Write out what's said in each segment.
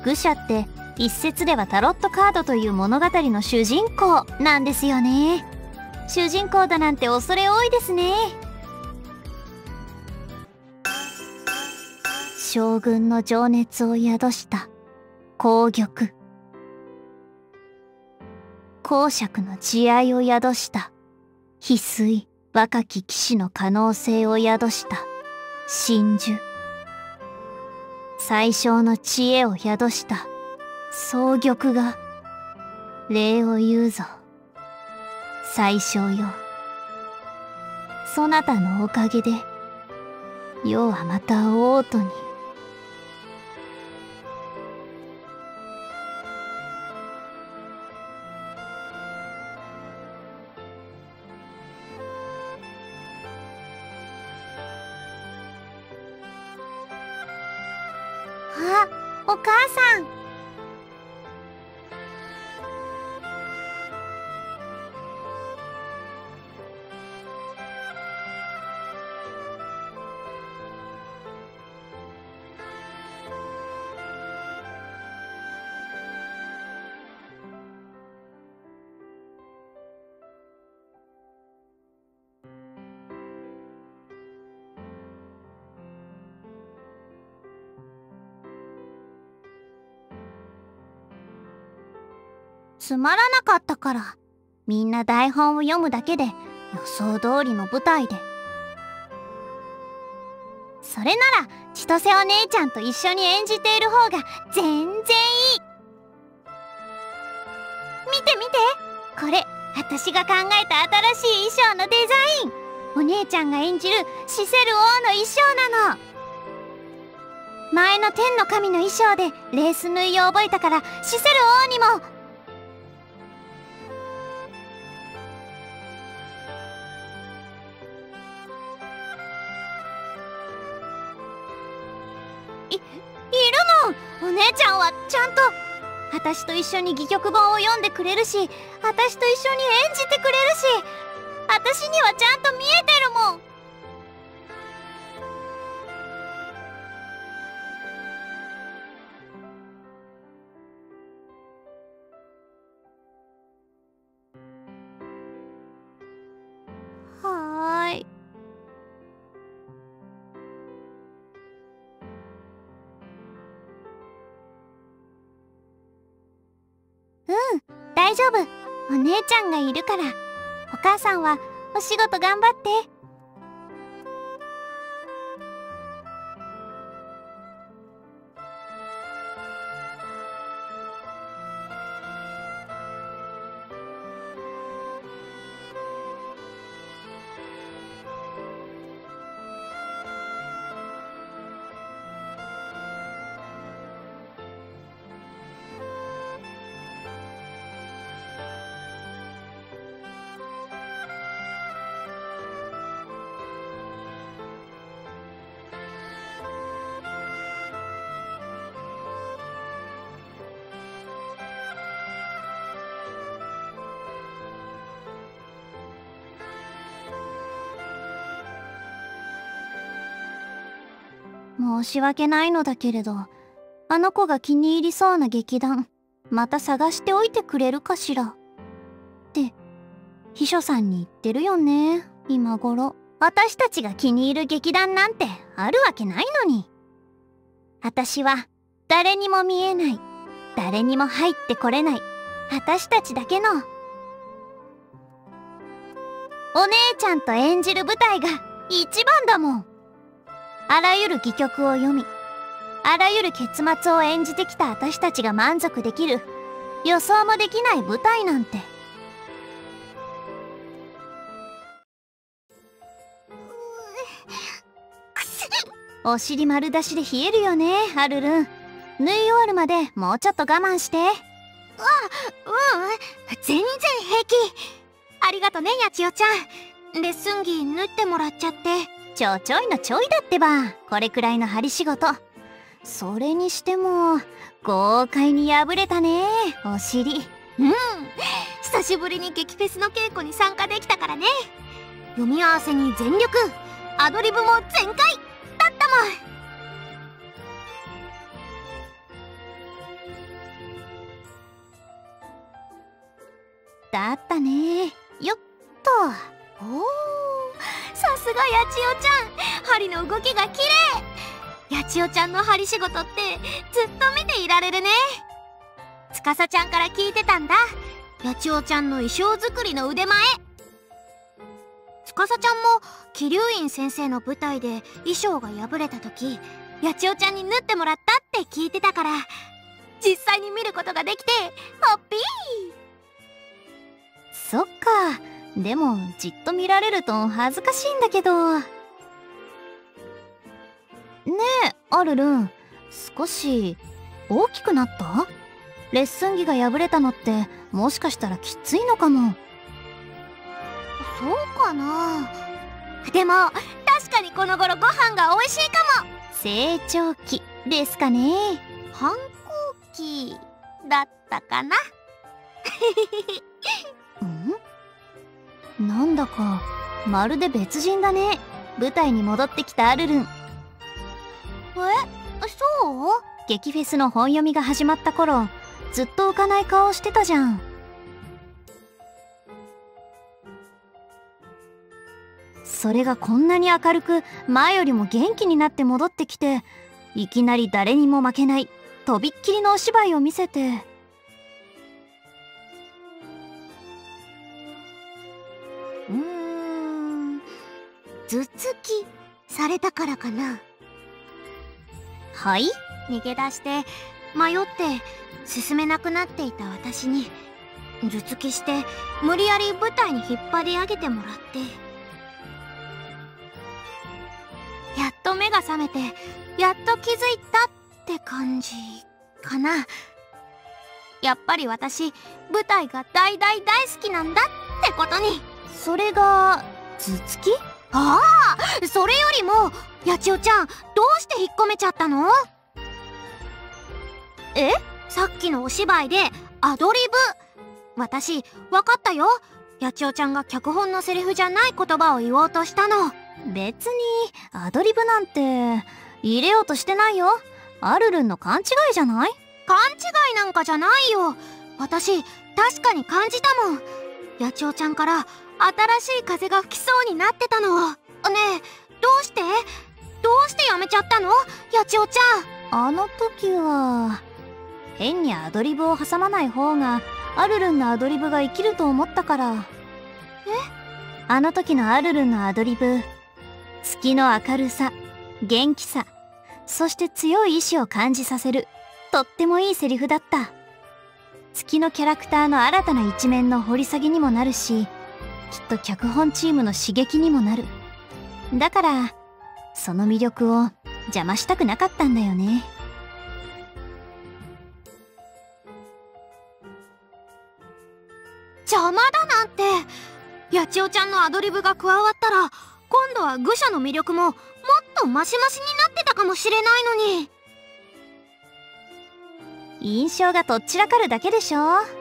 愚者って一説ではタロットカードという物語の主人公なんですよね。主人公だなんて恐れ多いですね。将軍の情熱を宿した紅玉、公爵の慈愛を宿した翡翠、若き騎士の可能性を宿した真珠、最小の知恵を宿した双玉が礼を言うぞ。最小よ、そなたのおかげで世はまた王都に。 あ、お母さん。 つまらなかったから、みんな台本を読むだけで予想通りの舞台で。それなら千歳お姉ちゃんと一緒に演じている方が全然いい。見て見て、これ私が考えた新しい衣装のデザイン。お姉ちゃんが演じるシセル王の衣装なの。前の天の神の衣装でレース縫いを覚えたから、シセル王にも。いるの。お姉ちゃんはちゃんと私と一緒に戯曲本を読んでくれるし、私と一緒に演じてくれるし、私にはちゃんと見えてるもん。はーい。大丈夫。お姉ちゃんがいるから。お母さんはお仕事頑張って。申し訳ないのだけれど、あの子が気に入りそうな劇団、また探しておいてくれるかしら。って、秘書さんに言ってるよね、今頃。私たちが気に入る劇団なんてあるわけないのに。私は誰にも見えない、誰にも入ってこれない、私たちだけの。お姉ちゃんと演じる舞台が一番だもん。あらゆる戯曲を読み、あらゆる結末を演じてきた私たちが満足できる、予想もできない舞台なんて。お尻丸出しで冷えるよね、アルルン。縫い終わるまでもうちょっと我慢して。 全然平気。ありがとね、やちよちゃん。レッスン着縫ってもらっちゃって。 ちょいのちょいだってば、これくらいの針仕事。それにしても豪快に破れたね、お尻。 久しぶりに劇フェスの稽古に参加できたからね。読み合わせに全力、アドリブも全開だったもん。 だったね。よっと。 おお、さすがやちおちゃん、針の動きが綺麗。やちおちゃんの針仕事ってずっと見ていられるね。つかさちゃんから聞いてたんだ、やちおちゃんの衣装作りの腕前。つかさちゃんも桐生院先生の舞台で衣装が破れた時、やちおちゃんに縫ってもらったって聞いてたから、実際に見ることができてハッピー。 そっか。でもじっと見られると恥ずかしいんだけど。ねえアルルン、少し大きくなった？レッスン着が破れたのってもしかしたらきついのかも。 そうかな。でも確かにこの頃ご飯が美味しいかも。 成長期ですかね。 反抗期だったかな。 なんだかまるで別人だね。舞台に戻ってきたアルルン。 そう？ 劇フェスの本読みが始まった頃、ずっと浮かない顔してたじゃん。それがこんなに明るく前よりも元気になって戻ってきて、いきなり誰にも負けないとびっきりのお芝居を見せて。 頭突きされたからかな。 はい？ 逃げ出して迷って進めなくなっていた私に頭突きして無理やり舞台に引っ張り上げてもらって、やっと目が覚めてやっと気づいたって感じかな。やっぱり私舞台が大大大好きなんだってことに。 それが頭突き？ ああ、それよりもやちおちゃんどうして引っ込めちゃったの？さっきのお芝居でアドリブ。私分かったよ。やちおちゃんが脚本のセリフじゃない言葉を言おうとしたの。 別にアドリブなんて入れようとしてないよ。アルルンの勘違いじゃない？ 勘違いなんかじゃないよ。私確かに感じたもん。やちおちゃんから新しい風が吹きそうになってたの。ねえ、どうしてやめちゃったの？やちおちゃん。あの時は変にアドリブを挟まない方がアルルンのアドリブが生きると思ったから。あの時のアルルンのアドリブ、月の明るさ、元気さ、そして強い意志を感じさせるとってもいいセリフだった。月のキャラクターの新たな一面の掘り下げにもなるし、きっと脚本チームの刺激にもなる。だからその魅力を邪魔したくなかったんだよね。 邪魔だなんて。やちおちゃんのアドリブが加わったら今度は愚者の魅力ももっとマシマシになってたかもしれないのに。 印象がとっちらかるだけでしょ。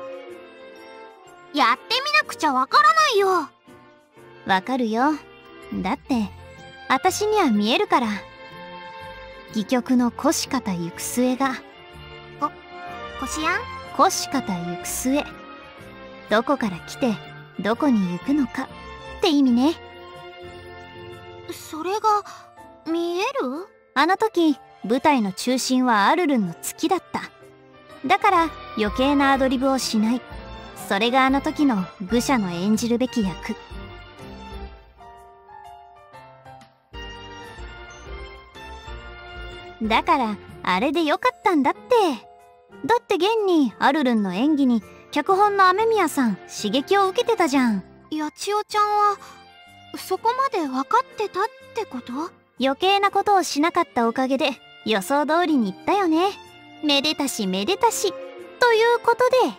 やってみなくちゃわからないよ。 わかるよ。だって私には見えるから。戯曲の腰し方行く末が。 こしあん？ 腰し方行く末。どこから来てどこに行くのかって意味ね。 それが見える？ あの時舞台の中心はアルルンの月だった。だから余計なアドリブをしない。それがあの時の愚者の演じるべき役。だからあれでよかったんだって。だって現にアルルンの演技に脚本の雨宮さん刺激を受けてたじゃん。 やちおちゃんはそこまで分かってたってこと？ 余計なことをしなかったおかげで予想通りにいったよね。めでたしめでたしということで、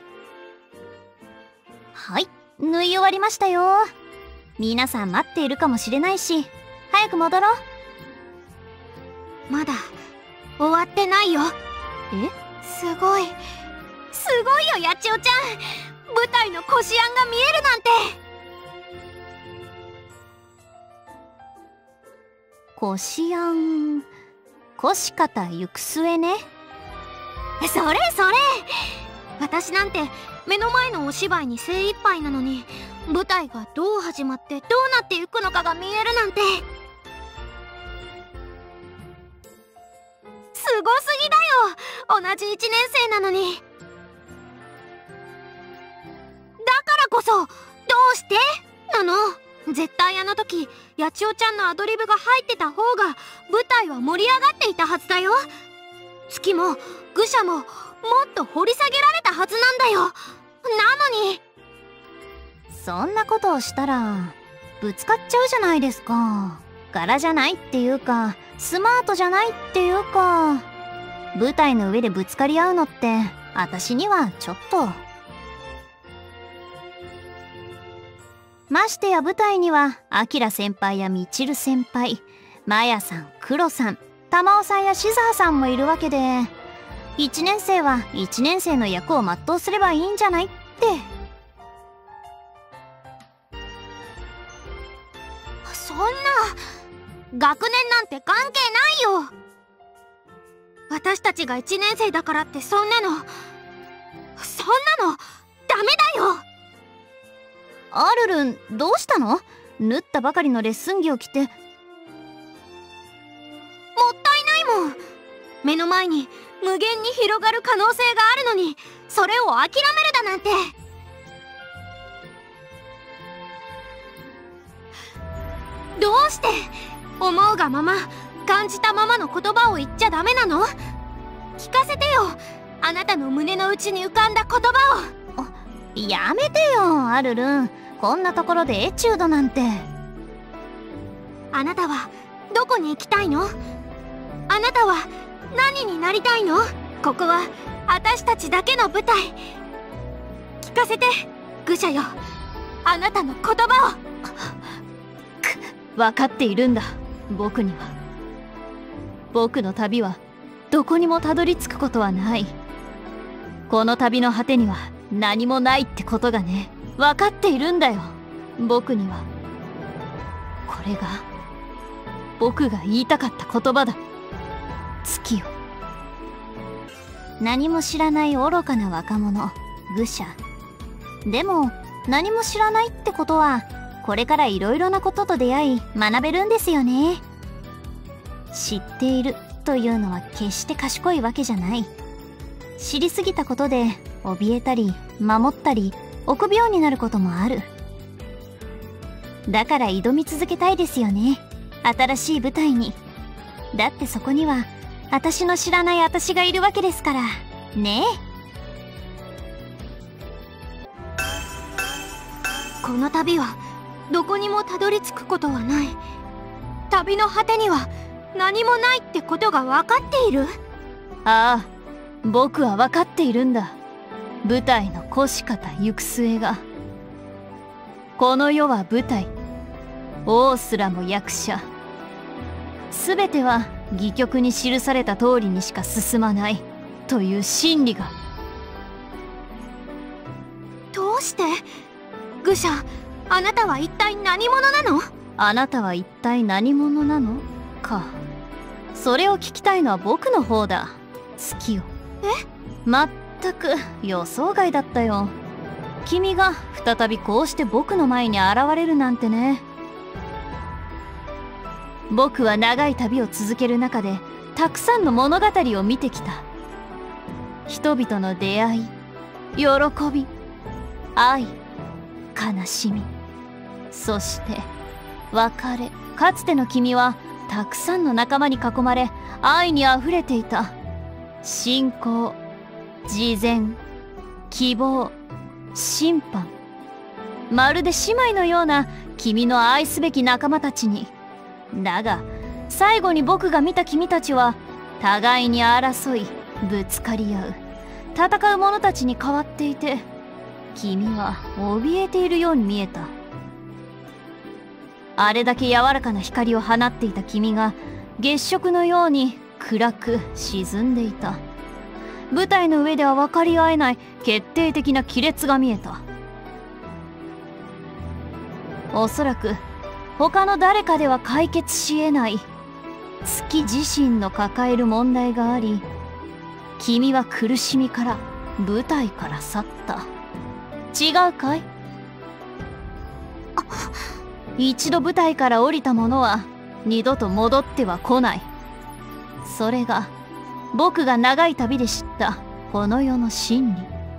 はい、縫い終わりましたよ。皆さん待っているかもしれないし早く戻ろう。まだ終わってないよ。すごいよやちおちゃん。舞台のこしあんが見えるなんて。 こしあん、腰し方行く末ね。 それ私なんて目の前のお芝居に精一杯なのに、舞台がどう始まってどうなっていくのかが見えるなんて、すごすぎだよ。同じ1年生なのに。だからこそ、どうしてなの。絶対あの時八千代ちゃんのアドリブが入ってた方が舞台は盛り上がっていたはずだよ。月も愚者ももっと掘り下げられたはずなんだよ。なのに。 そんなことをしたらぶつかっちゃうじゃないですか。柄じゃないっていうか、スマートじゃないっていうか、舞台の上でぶつかり合うのって私にはちょっと。ましてや舞台にはアキラ先輩やミチル先輩、マヤさん、クロさん、タマオさんやシザーさんもいるわけで、1年生は1年生の役を全うすればいいんじゃないって。 そんな学年なんて関係ないよ。私たちが1年生だからってそんなのダメだよ。 アルルン、どうしたの？縫ったばかりのレッスン着を着て。もったいないもん。目の前に無限に広がる可能性があるのに、それを諦めるだなんて。どうして思うがまま、感じたままの言葉を言っちゃダメなの？聞かせてよ、あなたの胸の内に浮かんだ言葉を。 やめてよ、アルルン。こんなところでエチュードなんて。 あなたはどこに行きたいの？あなたは何になりたいの？ここは私たちだけの舞台。聞かせて、愚者よ、あなたの言葉を。 分かっているんだ。僕には。僕の旅はどこにもたどり着くことはない。この旅の果てには何もないってことがね、分かっているんだよ。僕には。これが僕が言いたかった言葉だ。月よ。何も知らない愚かな若者、愚者。でも何も知らないってことは、これからいろいろなことと出会い学べるんですよね。知っているというのは決して賢いわけじゃない。知りすぎたことで怯えたり守ったり臆病になることもある。だから挑み続けたいですよね、新しい舞台に。だってそこには私の知らない私がいるわけですからね。 この旅はどこにもたどり着くことはない。旅の果てには何もないってことが分かっている。 ああ、僕は分かっているんだ。舞台の越し方行く末が。この世は舞台、王すらも役者。全ては戯曲に記された通りにしか進まないという真理が。 どうして？愚者、あなたは一体何者なの？ あなたは一体何者なのか。それを聞きたいのは僕の方だ、月よ。まったく予想外だったよ。君が再びこうして僕の前に現れるなんてね。僕は長い旅を続ける中でたくさんの物語を見てきた。人々の出会い、喜び、愛、悲しみ、そして別れ。かつての君はたくさんの仲間に囲まれ愛にあふれていた。信仰、慈善、希望、審判。まるで姉妹のような君の愛すべき仲間たちに。だが最後に僕が見た君たちは互いに争いぶつかり合う戦う者たちに変わっていて、君は怯えているように見えた。あれだけ柔らかな光を放っていた君が月食のように暗く沈んでいた。舞台の上では分かり合えない決定的な亀裂が見えた。おそらく他の誰かでは解決し得ない月自身の抱える問題があり、君は苦しみから舞台から去った。違うかい？一度舞台から降りた者は二度と戻っては来ない。それが僕が長い旅で知ったこの世の真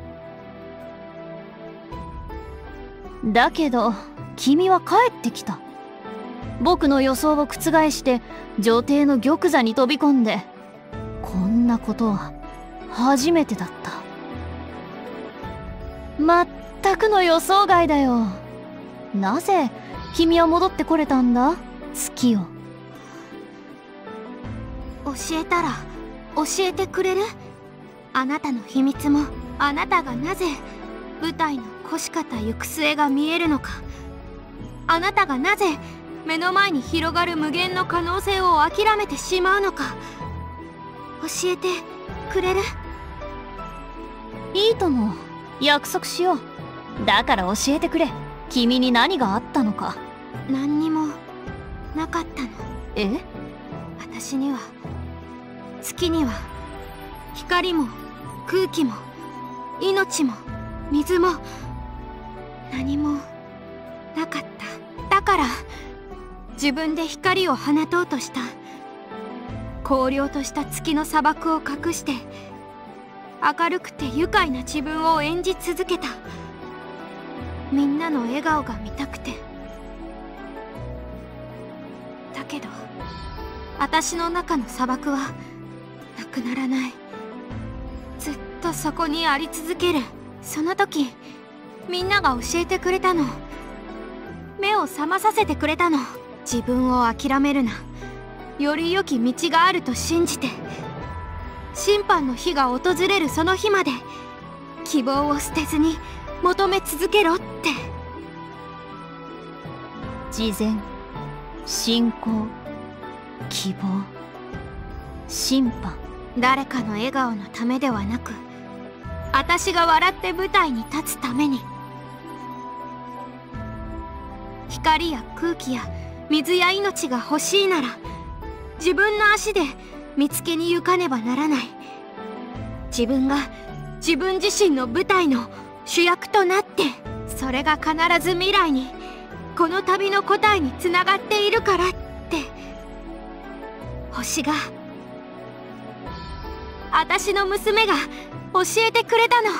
理だけど、君は帰ってきた。僕の予想を覆して女帝の玉座に飛び込んで、こんなことは初めてだった。まったくの予想外だよ。なぜ君は戻ってこれたんだ、月を。 教えたら教えてくれる？あなたの秘密も、あなたがなぜ舞台の越し方行く末が見えるのか、あなたがなぜ目の前に広がる無限の可能性を諦めてしまうのか、教えてくれる？ いいとも、約束しよう。だから教えてくれ。君に何があったのか。 何にもなかったの。 え？ 私には、月には光も空気も命も水も何もなかった。だから自分で光を放とうとした。荒涼とした月の砂漠を隠して明るくて愉快な自分を演じ続けた。みんなの笑顔が見たくて。だけど私の中の砂漠はなくならない。ずっとそこにあり続ける。その時みんなが教えてくれたの。目を覚まさせてくれたの。自分を諦めるな。より良き道があると信じて、審判の日が訪れるその日まで希望を捨てずに求め続けろって。 慈善、信仰、希望、審判。 誰かの笑顔のためではなく、私が笑って舞台に立つために。光や空気や水や命が欲しいなら、自分の足で見つけに行かねばならない。自分が自分自身の舞台の主役となって、それが必ず未来にこの旅の答えにつながっているからって、星が、私の娘が教えてくれたの。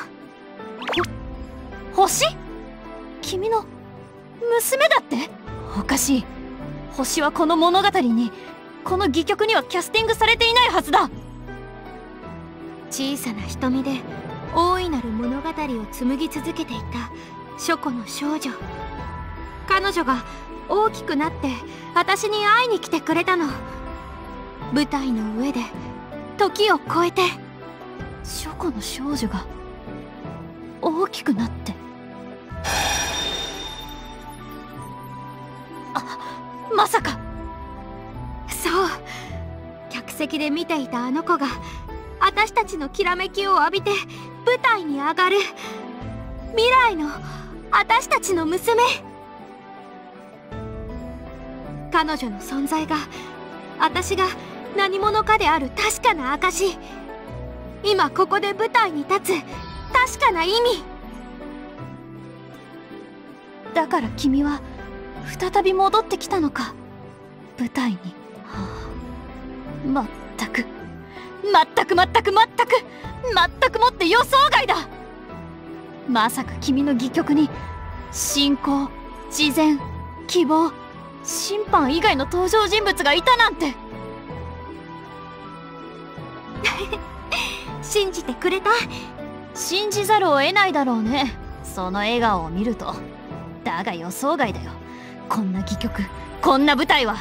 星？君の娘だって？おかしい。星はこの物語に、この戯曲にはキャスティングされていないはずだ。 小さな瞳で大いなる物語を紡ぎ続けていた書庫の少女。彼女が大きくなって私に会いに来てくれたの。舞台の上で時を超えて。 書庫の少女が大きくなって。まさか。 そう、客席で見ていたあの子が私たちのきらめきを浴びて舞台に上がる。未来の私たちの娘。彼女の存在が私が何者かである確かな証。今ここで舞台に立つ確かな意味。 だから君は再び戻ってきたのか、舞台に。まったくもって予想外だ。まさか君の戯曲に信仰、慈善、希望、審判以外の登場人物がいたなんて。 信じてくれた？ 信じざるを得ないだろうね、その笑顔を見ると。だが予想外だよ、こんな戯曲、こんな舞台は。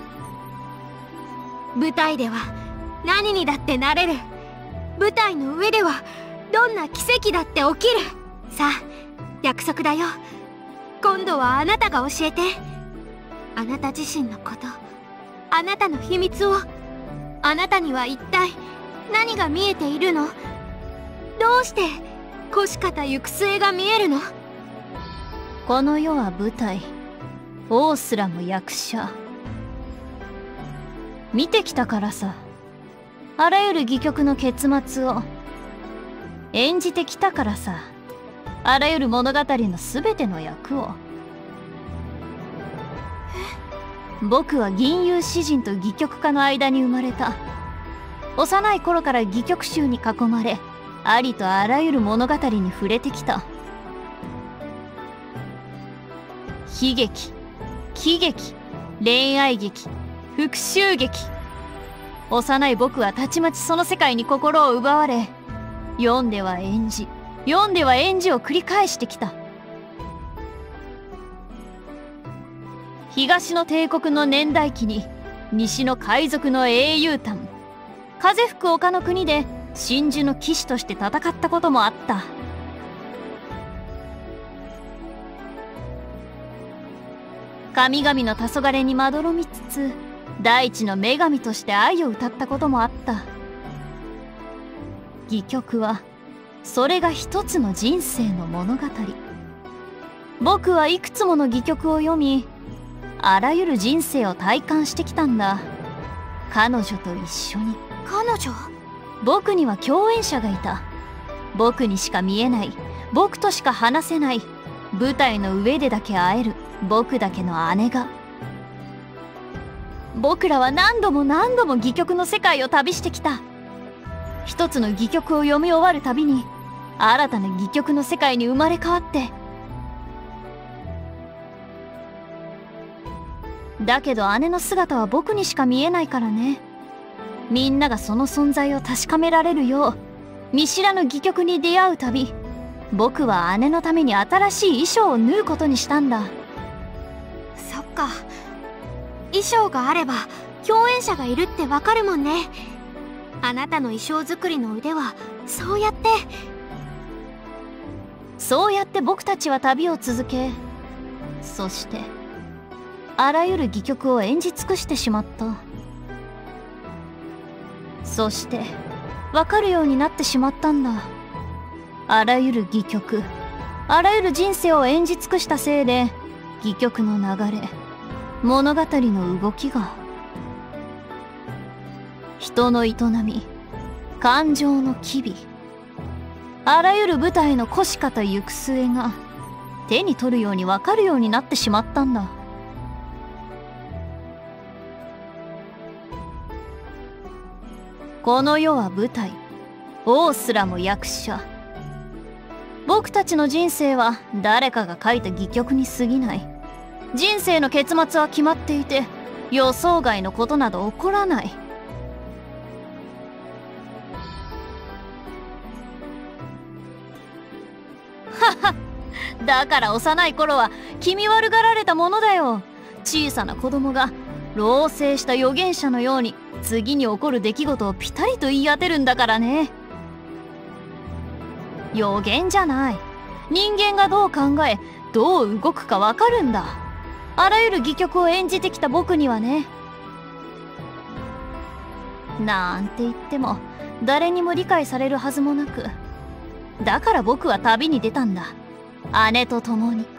舞台では何にだってなれる。舞台の上ではどんな奇跡だって起きる。さあ、約束だよ。今度はあなたが教えて。あなた自身のこと、あなたの秘密を。あなたには一体何が見えているの？どうして越し方行く末が見えるの？ この世は舞台、王すらも役者。見てきたからさ、あらゆる戯曲の結末を。 演じてきたからさ。あらゆる物語の全ての役を。僕は吟遊詩人と戯曲家の間に生まれた。幼い頃から戯曲集に囲まれ、ありとあらゆる物語に触れてきた。悲劇、喜劇、恋愛劇、復讐劇。幼い僕はたちまちその世界に心を奪われ、読んでは演じ、読んでは演じを繰り返してきた。東の帝国の年代記に西の海賊の英雄譚、風吹く丘の国で真珠の騎士として戦ったこともあった。神々の黄昏にまどろみつつ大地の女神として愛を歌ったこともあった。戯曲はそれが一つの人生の物語。僕はいくつもの戯曲を読み、あらゆる人生を体感してきたんだ。彼女と一緒に。 彼女？ 僕には共演者がいた。僕にしか見えない、僕としか話せない、舞台の上でだけ会える僕だけの姉が。僕らは何度も何度も戯曲の世界を旅してきた。一つの戯曲を読み終わるたびに新たな戯曲の世界に生まれ変わって。だけど姉の姿は僕にしか見えないからね。みんながその存在を確かめられるよう見知らぬ戯曲に出会うたび、僕は姉のために新しい衣装を縫うことにしたんだ。 そっか、衣装があれば共演者がいるってわかるもんね。あなたの衣装作りの腕はそうやって僕たちは旅を続け、そしてあらゆる戯曲を演じ尽くしてしまった。そしてわかるようになってしまったんだ。あらゆる戯曲、あらゆる人生を演じ尽くしたせいで、戯曲の流れ、物語の動きが、人の営み、感情の機微、あらゆる舞台の腰し方行く末が手に取るようにわかるようになってしまったんだ。この世は舞台、王すらも役者。僕たちの人生は誰かが書いた戯曲に過ぎない。人生の結末は決まっていて、予想外のことなど起こらない。はは、だから幼い頃は気味悪がられたものだよ。小さな子供が老成した預言者のように次に起こる出来事をピタリと言い当てるんだからね。予言じゃない。人間がどう考え、どう動くかわかるんだ。あらゆる戯曲を演じてきた僕にはね。なんて言っても誰にも理解されるはずもなく、だから僕は旅に出たんだ。姉と共に。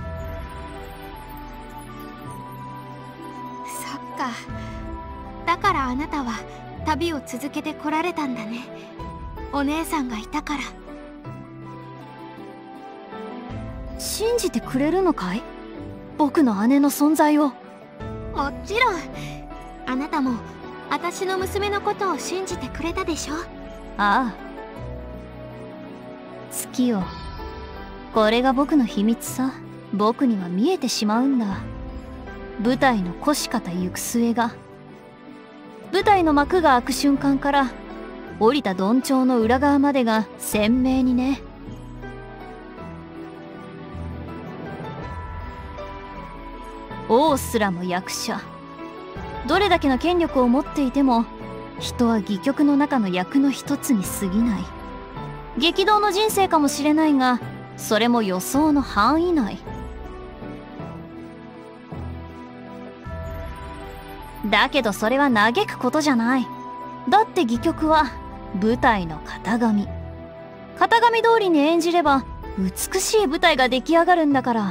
そっか、だからあなたは旅を続けてこられたんだね。お姉さんがいたから。 信じてくれるのかい？僕の姉の存在を。 もちろん。あなたも私の娘のことを信じてくれたでしょ。 ああ、月よ、これが僕の秘密さ。僕には見えてしまうんだ。舞台の腰し方行く末が、舞台の幕が開く瞬間から降りたどんちょうの裏側までが鮮明にね。王すらも役者。どれだけの権力を持っていても、人は戯曲の中の役の一つに過ぎない。激動の人生かもしれないが、それも予想の範囲内。だけどそれは嘆くことじゃない。だって戯曲は舞台の型紙。型紙通りに演じれば美しい舞台が出来上がるんだから。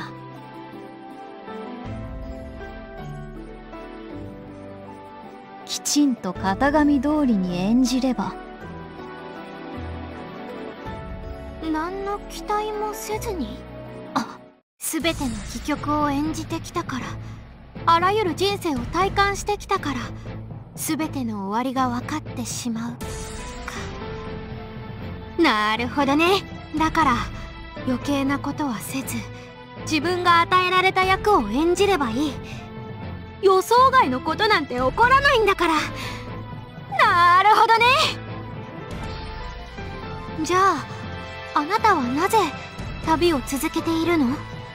きちんと型紙通りに演じれば、 何の期待もせずに全ての戯曲を演じてきたから、あらゆる人生を体感してきたから、全ての終わりが分かってしまうか。なるほどね。だから余計なことはせず、自分が与えられた役を演じればいい。予想外のことなんて起こらないんだから。なるほどね。じゃああなたはなぜ旅を続けているの？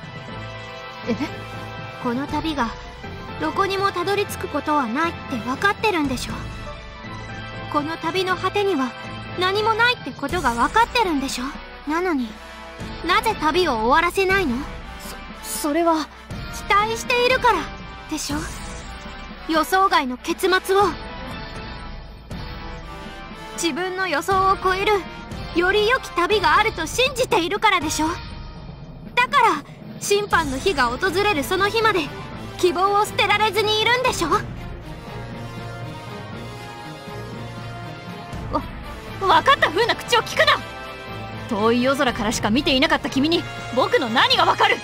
この旅がどこにもたどり着くことはないって分かってるんでしょ。この旅の果てには何もないってことが分かってるんでしょ。なのになぜ旅を終わらせないの？それは期待しているからでしょ。予想外の結末を、自分の予想を超えるより良き旅があると信じているからでしょ。だから審判の日が訪れるその日まで希望を捨てられずにいるんでしょ。 分かった風な口を聞くな。遠い夜空からしか見ていなかった君に僕の何が分かる。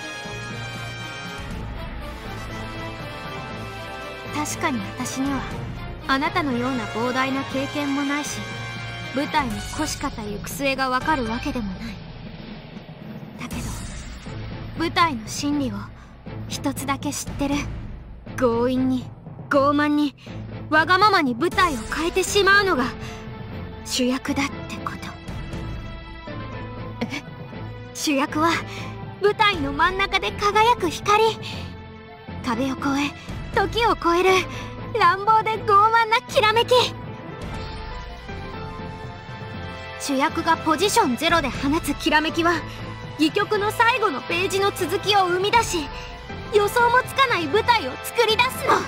確かに私にはあなたのような膨大な経験もないし、舞台の越し方行く末が分かるわけでもない。だけど舞台の真理を一つだけ知ってる。強引に傲慢にわがままに舞台を変えてしまうのが主役だってこと。主役は舞台の真ん中で輝く光。壁を越え時を超える乱暴で傲慢なきらめき。主役がポジションゼロで放つきらめきは戯曲の最後のページの続きを生み出し、予想もつかない舞台を作り出すの。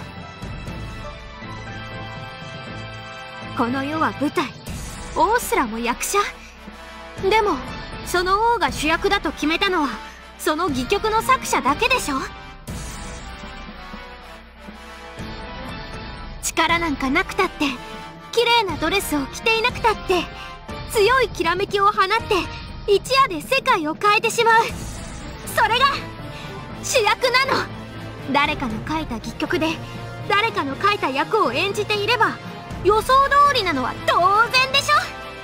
この世は舞台、王すらも役者。でもその王が主役だと決めたのはその戯曲の作者だけでしょ。力なんかなくたって、綺麗なドレスを着ていなくたって、強いきらめきを放って一夜で世界を変えてしまう。それが主役なの。誰かの書いた戯曲で誰かの書いた役を演じていれば予想通りなのは当然でしょ。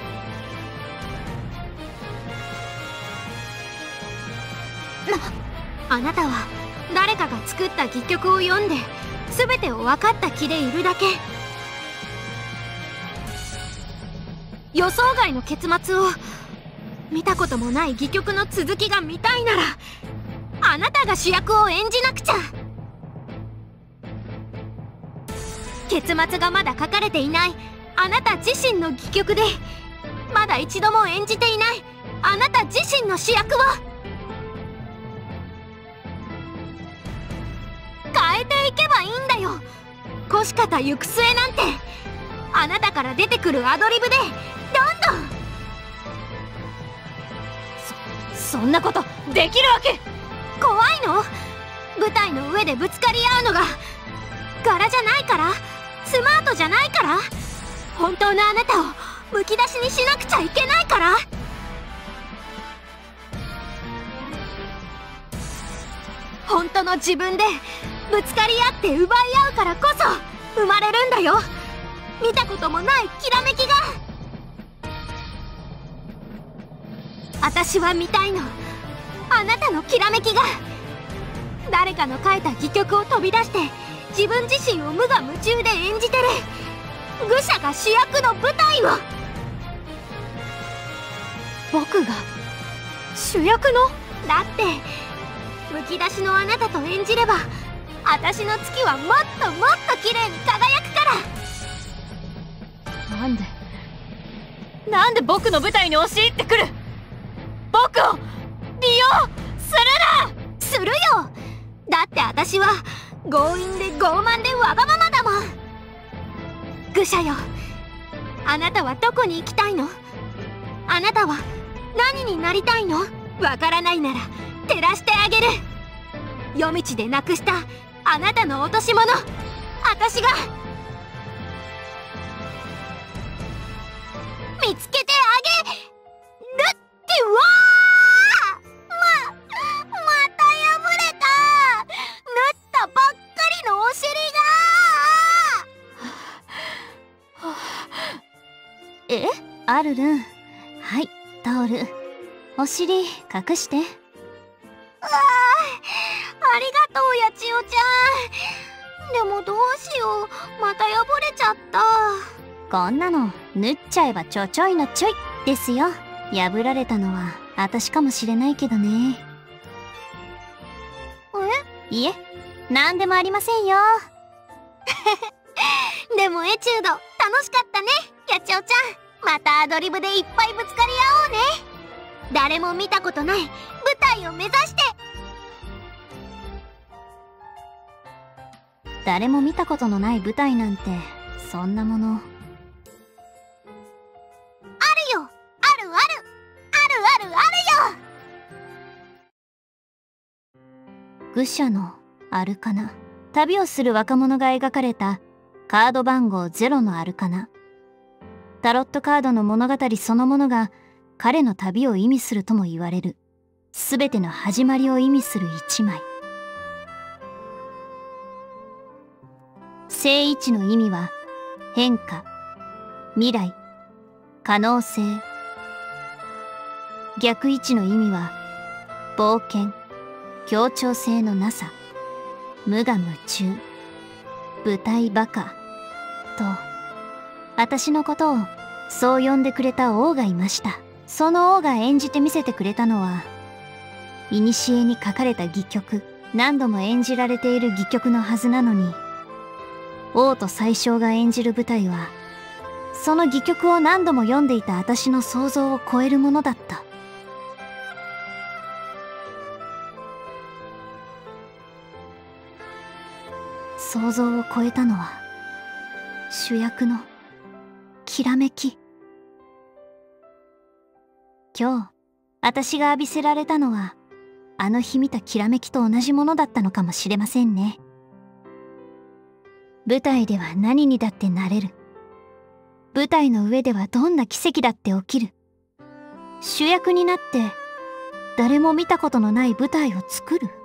あなたは誰かが作った戯曲を読んで全てを分かった気でいるだけ。予想外の結末を、見たこともない戯曲の続きが見たいならあなたが主役を演じなくちゃ。結末がまだ書かれていないあなた自身の戯曲で、まだ一度も演じていないあなた自身の主役を変えていけばいいんだよ。越し方行く末なんてあなたから出てくるアドリブでどんどん。 そんなことできるわけ。 怖いの？舞台の上でぶつかり合うのが柄じゃないから、スマートじゃないから、本当のあなたをむき出しにしなくちゃいけないから。本当の自分でぶつかり合って奪い合うからこそ生まれるんだよ。見たこともないきらめきが。私は見たいの、あなたのきらめきが。誰かの書いた戯曲を飛び出して自分自身を無我夢中で演じてる愚者が主役の舞台を。 僕が主役の？ だってむき出しのあなたと演じれば私の月はもっともっと綺麗に輝くから。 なんで僕の舞台に押し入ってくる。僕を利用するな。 するよ。だって私は強引で傲慢でわがままだもん。愚者よ、あなたはどこに行きたいの？あなたは何になりたいの？わからないなら照らしてあげる。夜道でなくしたあなたの落とし物、私が見つけてあげるってわー。 アルルン。はい、タオル。お尻隠して。 ありがとう、やちおちゃん。でもどうしよう、また破れちゃった。 こんなの縫っちゃえばちょちょいのちょいですよ。破られたのは私かもしれないけどね。いえ、なんでもありませんよ。 でもエチュード楽しかったね、やちおちゃん。またアドリブでいっぱいぶつかり合おうね。誰も見たことない舞台を目指して。 誰も見たことのない舞台なんて、そんなもの。 あるよ、あるある、あるあるあるよ。 愚者のアルカナ。旅をする若者が描かれたカード番号0のアルカナ。タロットカードの物語そのものが彼の旅を意味するとも言われる、すべての始まりを意味する一枚。正位置の意味は変化、未来、可能性。逆位置の意味は冒険、協調性のなさ、無我夢中、舞台バカと、私のことをそう呼んでくれた王がいました。その王が演じてみせてくれたのは、古に書かれた戯曲、何度も演じられている戯曲のはずなのに、王と宰相が演じる舞台は、その戯曲を何度も読んでいた私の想像を超えるものだった。想像を超えたのは、主役のきらめき。今日、私が浴びせられたのは、あの日見たきらめきと同じものだったのかもしれませんね。舞台では何にだってなれる。舞台の上ではどんな奇跡だって起きる。主役になって、誰も見たことのない舞台を作る。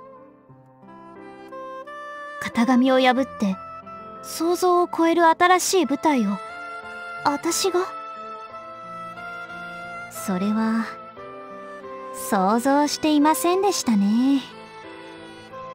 型紙を破って、想像を超える新しい舞台を、私が？それは、想像していませんでしたね。